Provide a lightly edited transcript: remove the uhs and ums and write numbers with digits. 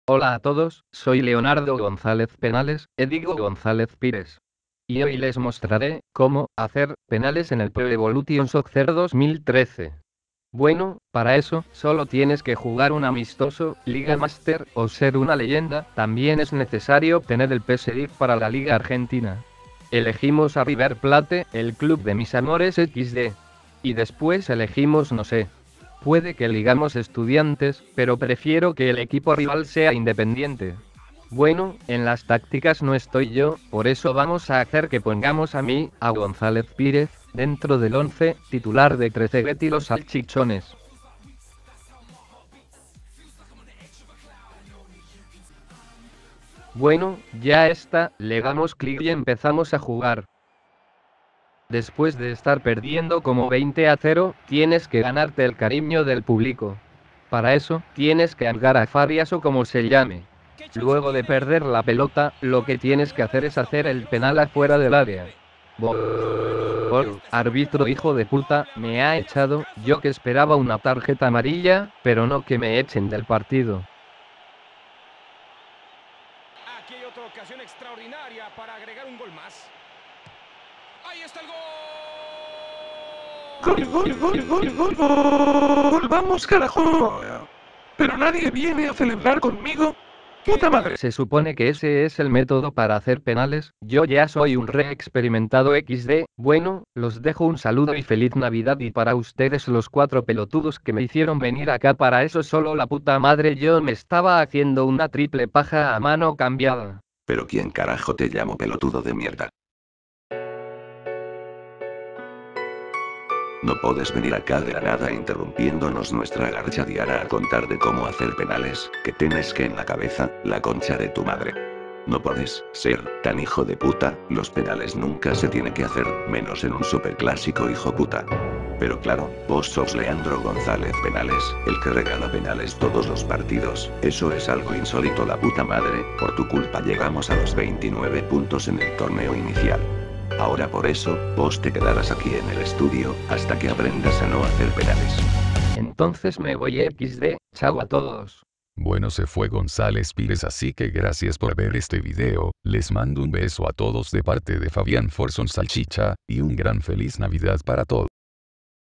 Hola a todos, soy Leonardo González Penales, Edigo González Pires. Y hoy les mostraré cómo hacer penales en el Pro Evolution Soccer 2013. Bueno, para eso, solo tienes que jugar un amistoso, Liga Master, o ser una leyenda. También es necesario obtener el PSDIF para la Liga Argentina. Elegimos a River Plate, el club de mis amores XD. Y después elegimos no sé. Puede que eligamos Estudiantes, pero prefiero que el equipo rival sea Independiente. Bueno, en las tácticas no estoy yo, por eso vamos a hacer que pongamos a mí, a González Pírez, dentro del 11 titular de Trezeguet y los Salchichones. Bueno, ya está, le damos clic y empezamos a jugar. Después de estar perdiendo como 20-0, tienes que ganarte el cariño del público. Para eso, tienes que ahogar a Farias o como se llame. Luego de perder la pelota, lo que tienes que hacer es hacer el penal afuera del área. Árbitro hijo de puta, me ha echado, yo que esperaba una tarjeta amarilla, pero no que me echen del partido. Aquí hay otra ocasión extraordinaria para agregar un gol más. ¡Ahí está el gol! Gol, vamos carajo. Pero nadie viene a celebrar conmigo. Puta madre. Se supone que ese es el método para hacer penales, yo ya soy un re experimentado XD, bueno, los dejo un saludo y feliz Navidad y para ustedes los 4 pelotudos que me hicieron venir acá para eso solo la puta madre yo me estaba haciendo una triple paja a mano cambiada. Pero ¿quién carajo te llamo pelotudo de mierda? No puedes venir acá de la nada interrumpiéndonos nuestra garcha diaria a contar de cómo hacer penales, que tienes que en la cabeza, la concha de tu madre. No puedes ser tan hijo de puta, los penales nunca se tienen que hacer, menos en un superclásico hijo puta. Pero claro, vos sos Leandro González Penales, el que regala penales todos los partidos, eso es algo insólito la puta madre, por tu culpa llegamos a los 29 puntos en el torneo inicial. Ahora por eso, vos te quedarás aquí en el estudio, hasta que aprendas a no hacer penales. Entonces me voy XD, chao a todos. Bueno, se fue González Pires, así que gracias por ver este video, les mando un beso a todos de parte de Fabián Forson Salchicha, y un gran feliz Navidad para todos.